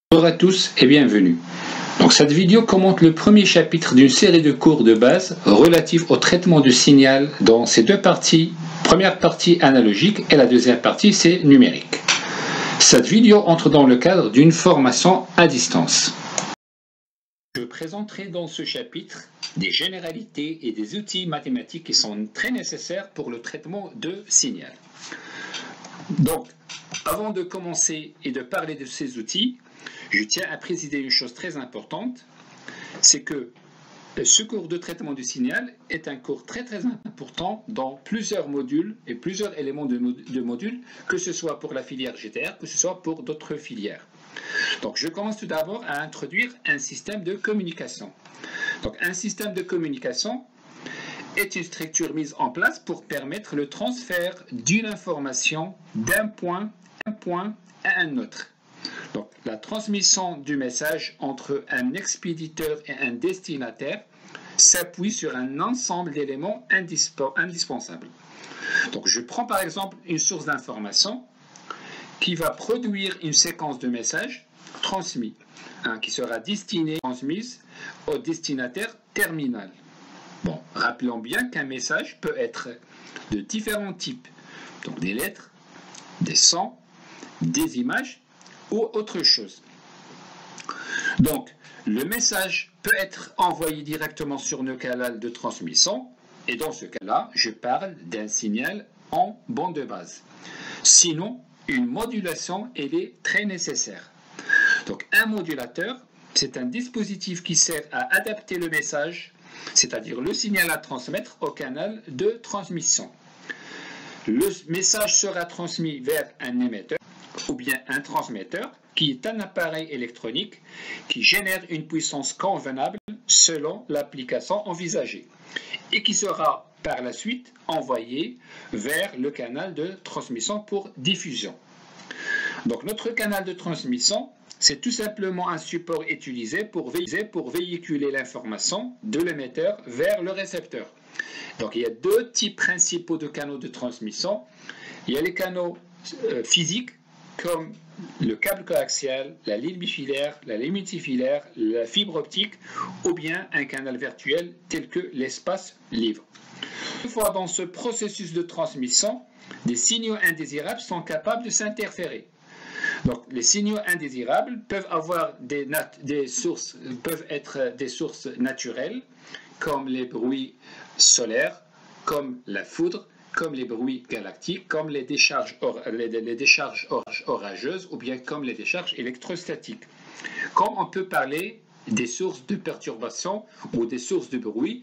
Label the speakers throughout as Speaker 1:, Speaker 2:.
Speaker 1: Bonjour à tous et bienvenue. Donc cette vidéo commente le premier chapitre d'une série de cours de base relatifs au traitement du signal dans ses deux parties. Première partie analogique et la deuxième partie c'est numérique. Cette vidéo entre dans le cadre d'une formation à distance. Je présenterai dans ce chapitre des généralités et des outils mathématiques qui sont très nécessaires pour le traitement de signal. Donc, avant de commencer et de parler de ces outils, je tiens à préciser une chose très importante, c'est que ce cours de traitement du signal est un cours très important dans plusieurs modules et plusieurs éléments de modules, que ce soit pour la filière GTR, que ce soit pour d'autres filières. Donc je commence tout d'abord à introduire un système de communication. Donc un système de communication est une structure mise en place pour permettre le transfert d'une information d'un point à un autre. Donc, la transmission du message entre un expéditeur et un destinataire s'appuie sur un ensemble d'éléments indispensables. Donc, je prends par exemple une source d'information qui va produire une séquence de messages transmis, qui sera transmise au destinataire terminal. Bon, rappelons bien qu'un message peut être de différents types, donc des lettres, des sons, des images ou autre chose. Donc, le message peut être envoyé directement sur le canal de transmission, et dans ce cas-là, je parle d'un signal en bande basse. Sinon, une modulation, elle est très nécessaire. Donc, un modulateur, c'est un dispositif qui sert à adapter le message, c'est-à-dire le signal à transmettre au canal de transmission. Le message sera transmis vers un émetteur ou bien un transmetteur qui est un appareil électronique qui génère une puissance convenable selon l'application envisagée et qui sera par la suite envoyé vers le canal de transmission pour diffusion. Donc notre canal de transmission, c'est tout simplement un support utilisé pour véhiculer l'information de l'émetteur vers le récepteur. Donc il y a deux types principaux de canaux de transmission. Il y a les canaux physiques comme le câble coaxial, la ligne bifilaire, la ligne multifilaire, la fibre optique ou bien un canal virtuel tel que l'espace libre. Une fois dans ce processus de transmission, des signaux indésirables sont capables de s'interférer. Donc, les signaux indésirables peuvent être des sources naturelles, comme les bruits solaires, comme la foudre, comme les bruits galactiques, comme les décharges orageuses ou bien comme les décharges électrostatiques. Comme on peut parler des sources de perturbation ou des sources de bruit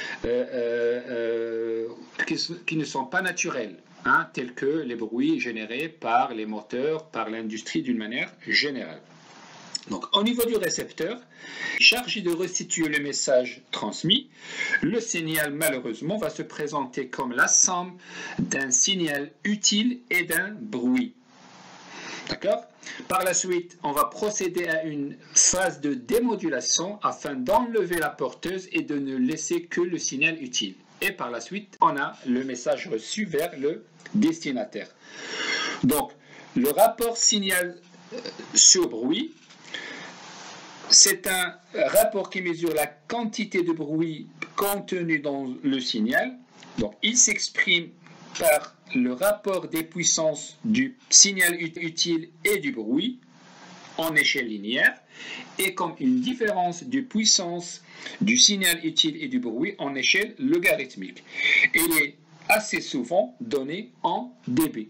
Speaker 1: qui ne sont pas naturelles, tels que les bruits générés par les moteurs, par l'industrie d'une manière générale. Donc, au niveau du récepteur, chargé de restituer le message transmis, le signal, malheureusement, va se présenter comme la somme d'un signal utile et d'un bruit. D'accord? Par la suite, on va procéder à une phase de démodulation afin d'enlever la porteuse et de ne laisser que le signal utile. Et par la suite, on a le message reçu vers le destinataire. Donc, le rapport signal sur bruit, c'est un rapport qui mesure la quantité de bruit contenu dans le signal. Donc, il s'exprime par le rapport des puissances du signal utile et du bruit en échelle linéaire et comme une différence de puissance du signal utile et du bruit en échelle logarithmique. Il est assez souvent donné en dB.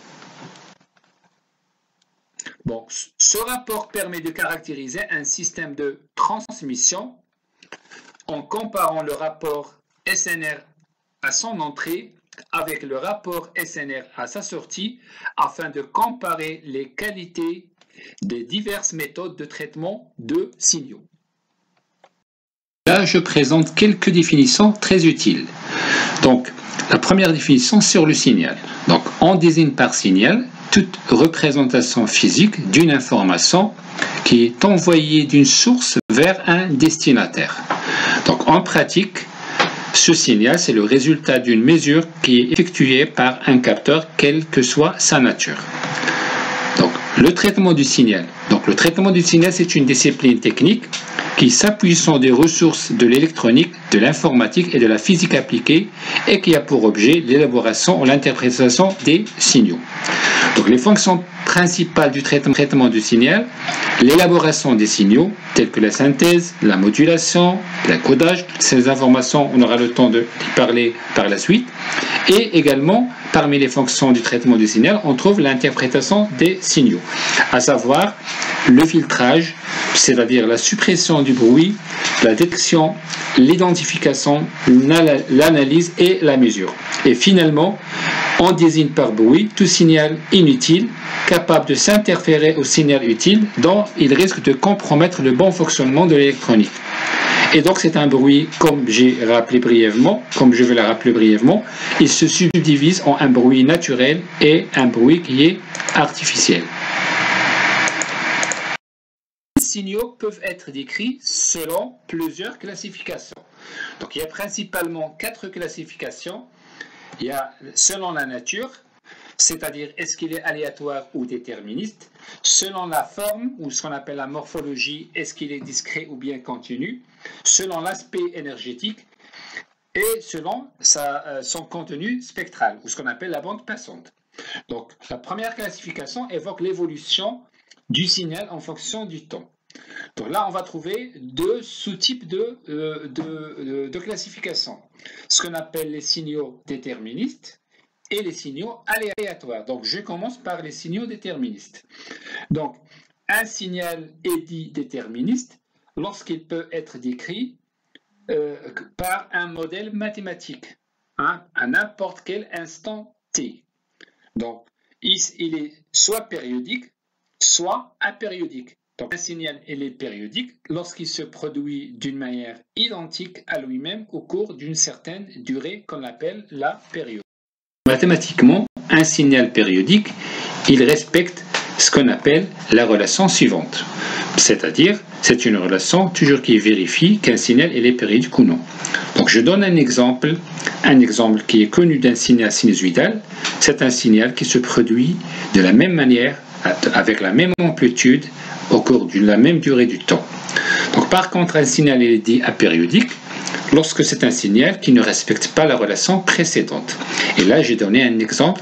Speaker 1: Bon, ce rapport permet de caractériser un système de transmission en comparant le rapport SNR à son entrée avec le rapport SNR à sa sortie afin de comparer les qualités des diverses méthodes de traitement de signaux. Là, je présente quelques définitions très utiles. Donc, la première définition sur le signal. Donc, on désigne par signal toute représentation physique d'une information qui est envoyée d'une source vers un destinataire. Donc en pratique, ce signal, c'est le résultat d'une mesure qui est effectuée par un capteur, quelle que soit sa nature. Donc le traitement du signal. Donc le traitement du signal, c'est une discipline technique qui s'appuie sur des ressources de l'électronique, de l'informatique et de la physique appliquée et qui a pour objet l'élaboration ou l'interprétation des signaux. Donc les fonctions principales du traitement du signal, l'élaboration des signaux tels que la synthèse, la modulation, l'encodage, toutes ces informations, on aura le temps d'y parler par la suite. Et également, parmi les fonctions du traitement du signal, on trouve l'interprétation des signaux, à savoir le filtrage, c'est-à-dire la suppression du bruit, la détection, l'identification, l'analyse et la mesure. Et finalement, on désigne par bruit tout signal inutile capable de s'interférer au signal utile dont il risque de compromettre le bon fonctionnement de l'électronique. Et donc c'est un bruit, comme je vais le rappeler brièvement, il se subdivise en un bruit naturel et un bruit qui est artificiel. Les signaux peuvent être décrits selon plusieurs classifications. Donc il y a principalement 4 classifications. Il y a selon la nature, c'est-à-dire est-ce qu'il est aléatoire ou déterministe, selon la forme ou ce qu'on appelle la morphologie, est-ce qu'il est discret ou bien continu, selon l'aspect énergétique et selon son contenu spectral ou ce qu'on appelle la bande passante. Donc la première classification évoque l'évolution du signal en fonction du temps. Donc là, on va trouver 2 sous-types de classification. Ce qu'on appelle les signaux déterministes et les signaux aléatoires. Donc, je commence par les signaux déterministes. Donc, un signal est dit déterministe lorsqu'il peut être décrit par un modèle mathématique, à n'importe quel instant t. Donc, il est soit périodique, soit apériodique. Donc, un signal est périodique lorsqu'il se produit d'une manière identique à lui-même au cours d'une certaine durée qu'on appelle la période. Mathématiquement, un signal périodique, il respecte ce qu'on appelle la relation suivante. C'est-à-dire, c'est une relation toujours qui vérifie qu'un signal est périodique ou non. Donc, je donne un exemple qui est connu d'un signal sinusoïdal. C'est un signal qui se produit de la même manière, avec la même amplitude, au cours de la même durée du temps. Donc, par contre, un signal est dit apériodique lorsque c'est un signal qui ne respecte pas la relation précédente. Et là, j'ai donné un exemple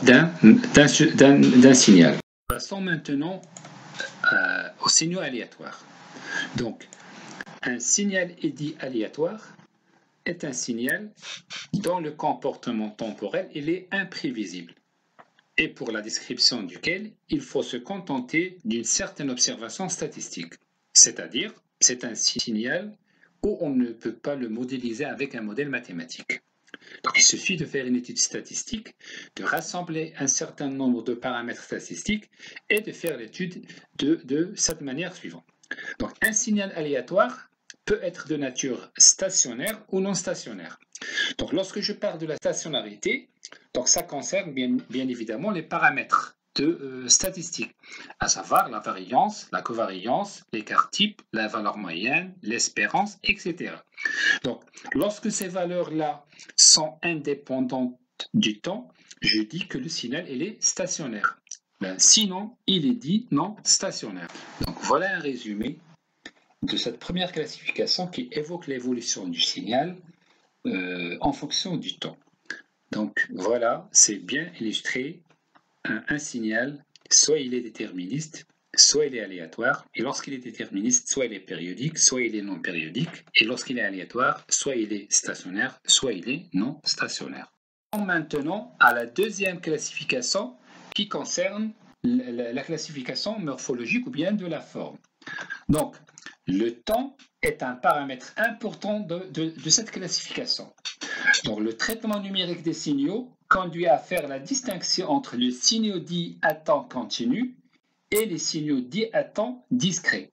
Speaker 1: d'un signal. Passons maintenant aux signaux aléatoires. Donc, un signal est dit aléatoire est un signal dont le comportement temporel il est imprévisible et pour la description duquel il faut se contenter d'une certaine observation statistique. C'est-à-dire, c'est un signal où on ne peut pas le modéliser avec un modèle mathématique. Donc, il suffit de faire une étude statistique, de rassembler un certain nombre de paramètres statistiques et de faire l'étude de cette manière suivante. Donc, un signal aléatoire peut être de nature stationnaire ou non stationnaire. Donc, lorsque je parle de la stationnarité, donc ça concerne bien évidemment les paramètres statistiques, à savoir la variance, la covariance, l'écart type, la valeur moyenne, l'espérance, etc. Donc, lorsque ces valeurs-là sont indépendantes du temps, je dis que le signal il est stationnaire. Sinon, il est dit non stationnaire. Donc, voilà un résumé de cette première classification qui évoque l'évolution du signal en fonction du temps. Donc voilà, c'est bien illustré. Un signal, soit il est déterministe, soit il est aléatoire. Et lorsqu'il est déterministe, soit il est périodique, soit il est non périodique. Et lorsqu'il est aléatoire, soit il est stationnaire, soit il est non stationnaire. Maintenant, à la deuxième classification qui concerne la classification morphologique ou bien de la forme. Donc, le temps est un paramètre important de cette classification. Donc, le traitement numérique des signaux conduit à faire la distinction entre les signaux dits à temps continu et les signaux dits à temps discret.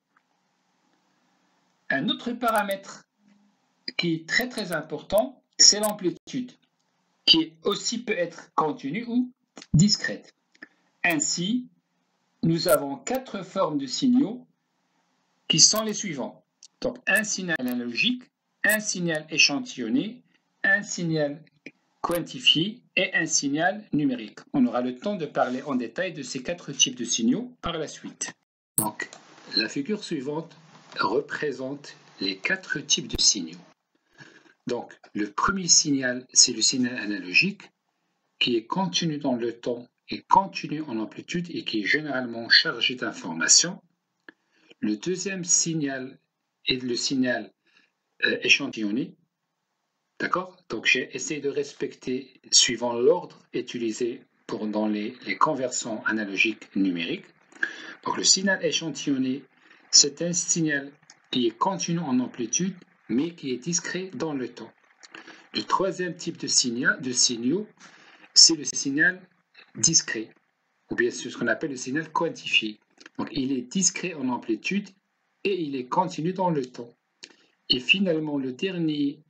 Speaker 1: Un autre paramètre qui est très important, c'est l'amplitude, qui aussi peut être continue ou discrète. Ainsi, nous avons 4 formes de signaux qui sont les suivants. Donc, un signal analogique, un signal échantillonné, un signal quantifié et un signal numérique. On aura le temps de parler en détail de ces 4 types de signaux par la suite. Donc, la figure suivante représente les 4 types de signaux. Donc, le premier signal, c'est le signal analogique qui est continu dans le temps et continu en amplitude et qui est généralement chargé d'informations. Le deuxième signal est le signal échantillonné. D'accord? Donc, j'ai essayé de respecter suivant l'ordre utilisé dans les conversions analogiques numériques. Donc, le signal échantillonné, c'est un signal qui est continu en amplitude, mais qui est discret dans le temps. Le troisième type de signaux, c'est le signal discret, ou bien ce qu'on appelle le signal quantifié. Donc, il est discret en amplitude et il est continu dans le temps. Et finalement, le dernier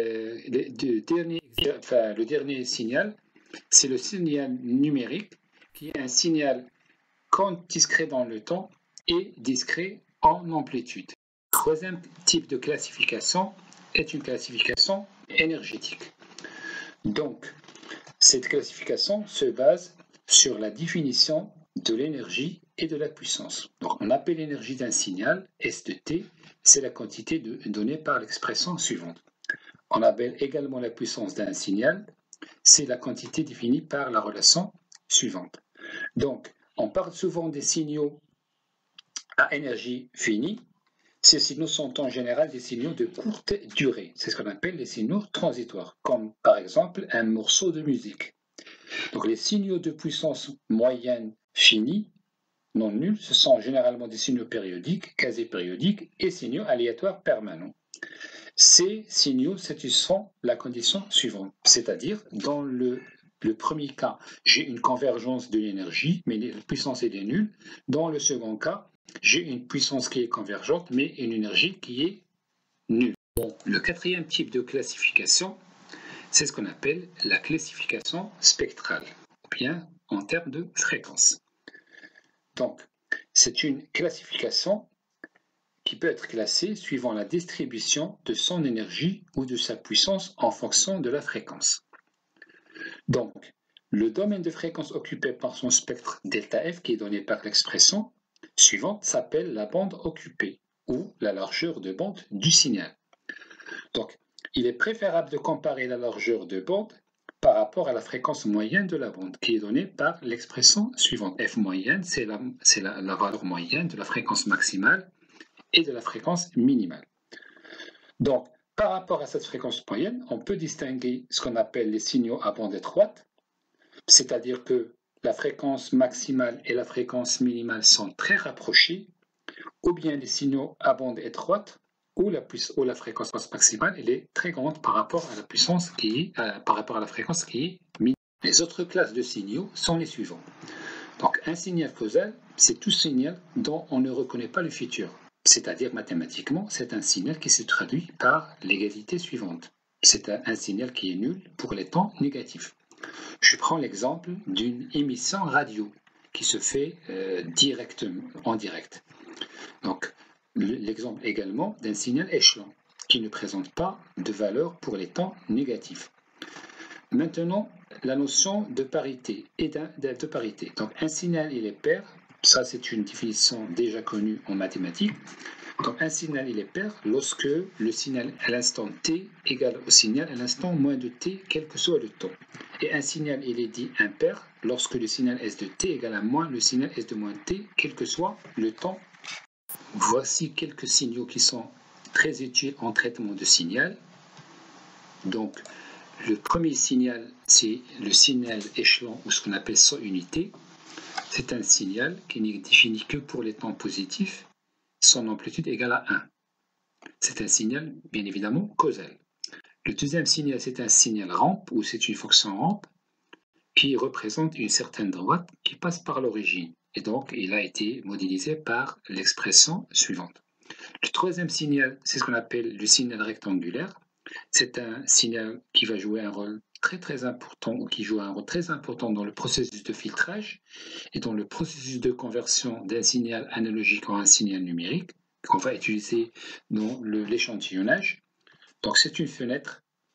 Speaker 1: signal, c'est le signal numérique, qui est un signal discret dans le temps et discret en amplitude. Le troisième type de classification est une classification énergétique. Donc, cette classification se base sur la définition de l'énergie et de la puissance. Donc, on appelle l'énergie d'un signal, S de T, c'est la quantité donnée par l'expression suivante. On appelle également la puissance d'un signal, c'est la quantité définie par la relation suivante. Donc, on parle souvent des signaux à énergie finie. Ces signaux sont en général des signaux de courte durée. C'est ce qu'on appelle les signaux transitoires, comme par exemple un morceau de musique. Donc, les signaux de puissance moyenne finie, non nuls, ce sont généralement des signaux périodiques, quasi-périodiques et signaux aléatoires permanents. Ces signaux satisfont la condition suivante, c'est-à-dire dans le premier cas, j'ai une convergence de l'énergie, mais la puissance est nulle. Dans le second cas, j'ai une puissance qui est convergente, mais une énergie qui est nulle. Bon, le quatrième type de classification, c'est ce qu'on appelle la classification spectrale, ou bien en termes de fréquence. Donc, c'est une classification qui peut être classée suivant la distribution de son énergie ou de sa puissance en fonction de la fréquence. Donc, le domaine de fréquence occupé par son spectre ΔF, qui est donné par l'expression suivante, s'appelle la bande occupée ou la largeur de bande du signal. Donc, il est préférable de comparer la largeur de bande par rapport à la fréquence moyenne de la bande, qui est donnée par l'expression suivante. F moyenne, c'est la valeur moyenne de la fréquence maximale et de la fréquence minimale. Donc, par rapport à cette fréquence moyenne, on peut distinguer ce qu'on appelle les signaux à bande étroite, c'est-à-dire que la fréquence maximale et la fréquence minimale sont très rapprochées, ou bien les signaux à bande étroite, où la fréquence maximale elle est très grande par rapport à la puissance par rapport à la fréquence qui est minimale. Les autres classes de signaux sont les suivants. Donc, un signal causal, c'est tout signal dont on ne reconnaît pas le futur. C'est-à-dire mathématiquement, c'est un signal qui se traduit par l'égalité suivante. C'est un signal qui est nul pour les temps négatifs. Je prends l'exemple d'une émission radio qui se fait en direct. Donc, l'exemple également d'un signal échelon qui ne présente pas de valeur pour les temps négatifs. Maintenant, la notion de parité et de parité. Donc, un signal, il est pair. Ça, c'est une définition déjà connue en mathématiques. Donc, un signal, il est pair lorsque le signal à l'instant t égale au signal à l'instant moins de t, quel que soit le temps. Et un signal, il est dit impair lorsque le signal s de t égale à moins le signal s de moins t, quel que soit le temps. Voici quelques signaux qui sont très utiles en traitement de signal. Donc, le premier signal, c'est le signal échelon ou ce qu'on appelle son unité. C'est un signal qui n'est défini que pour les temps positifs, son amplitude égale à 1. C'est un signal, bien évidemment, causal. Le deuxième signal, c'est un signal rampe, ou c'est une fonction rampe, qui représente une certaine droite qui passe par l'origine. Et donc, il a été modélisé par l'expression suivante. Le troisième signal, c'est ce qu'on appelle le signal rectangulaire. C'est un signal qui va jouer un rôle très important, ou qui joue un rôle très important dans le processus de filtrage et dans le processus de conversion d'un signal analogique en un signal numérique qu'on va utiliser dans l'échantillonnage. Donc c'est une fenêtre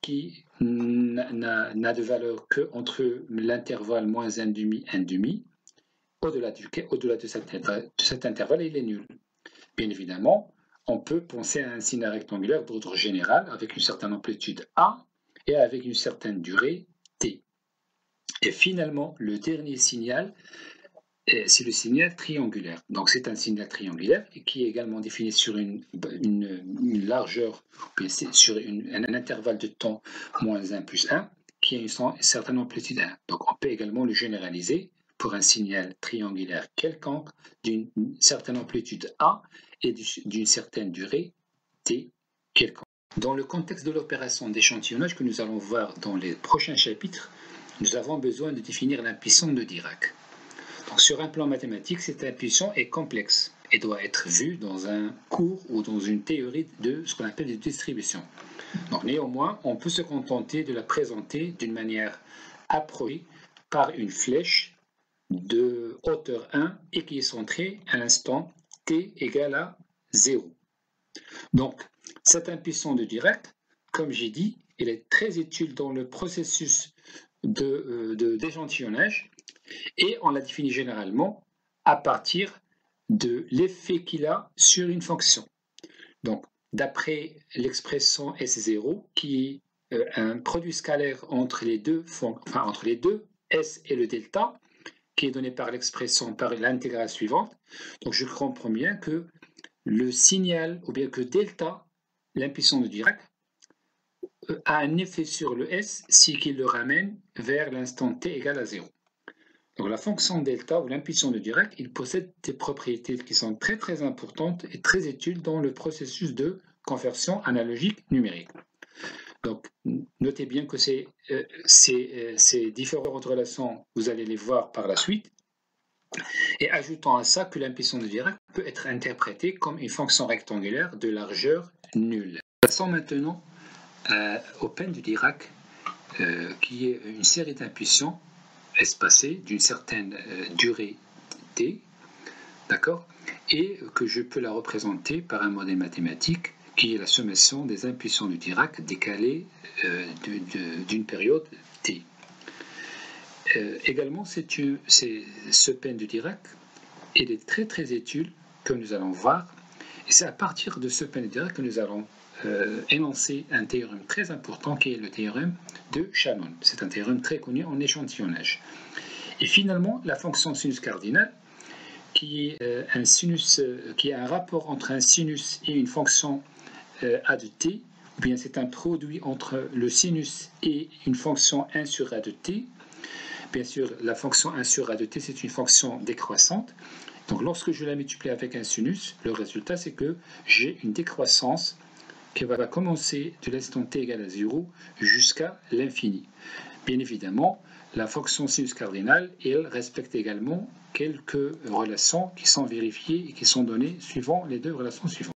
Speaker 1: qui n'a de valeur que entre l'intervalle moins 1,5, 1,5. Au-delà de cet intervalle, il est nul. Bien évidemment, on peut penser à un signal rectangulaire d'ordre général avec une certaine amplitude A et avec une certaine durée T. Et finalement, le dernier signal, c'est le signal triangulaire. Donc c'est un signal triangulaire qui est également défini sur une largeur, sur un intervalle de temps moins 1 plus 1, qui a une certaine amplitude 1. Donc on peut également le généraliser pour un signal triangulaire quelconque d'une certaine amplitude A et d'une certaine durée T quelconque. Dans le contexte de l'opération d'échantillonnage que nous allons voir dans les prochains chapitres, nous avons besoin de définir l'impulsion de Dirac. Donc, sur un plan mathématique, cette impulsion est complexe et doit être vue dans un cours ou dans une théorie de ce qu'on appelle des distributions. Donc, néanmoins, on peut se contenter de la présenter d'une manière appropriée par une flèche de hauteur 1 et qui est centrée à l'instant t égale à 0. Donc, cette impulsion de Dirac, comme j'ai dit, elle est très utile dans le processus d'échantillonnage et on la définit généralement à partir de l'effet qu'il a sur une fonction. Donc, d'après l'expression S0, qui est un produit scalaire entre les deux, S et le delta, qui est donné par l'expression, par l'intégrale suivante. Donc, je comprends bien que le signal, ou bien que delta, l'impulsion de Dirac, a un effet sur le S si qu'il le ramène vers l'instant t égale à 0. Donc la fonction delta ou l'impulsion de Dirac, il possède des propriétés qui sont très très importantes et très utiles dans le processus de conversion analogique numérique. Donc notez bien que ces différentes relations, vous allez les voir par la suite. Et ajoutons à ça que l'impulsion de Dirac peut être interprétée comme une fonction rectangulaire de largeur nulle. Passons maintenant au peine de Dirac, qui est une série d'impulsions espacée d'une certaine durée t, d'accord, et que je peux la représenter par un modèle mathématique qui est la sommation des impulsions de Dirac décalées d'une période t. Également, ce peine de Dirac, il est très très utile, que nous allons voir, et c'est à partir de ce peine de Dirac que nous allons énoncer un théorème très important qui est le théorème de Shannon. C'est un théorème très connu en échantillonnage. Et finalement, la fonction sinus cardinal, qui est un rapport entre un sinus et une fonction a de t, ou bien c'est un produit entre le sinus et une fonction 1 sur a de t. Bien sûr, la fonction 1 sur a de t, c'est une fonction décroissante. Donc lorsque je la multiplie avec un sinus, le résultat c'est que j'ai une décroissance qui va commencer de l'instant t égale à 0 jusqu'à l'infini. Bien évidemment, la fonction sinus cardinale, elle respecte également quelques relations qui sont vérifiées et qui sont données suivant les deux relations suivantes.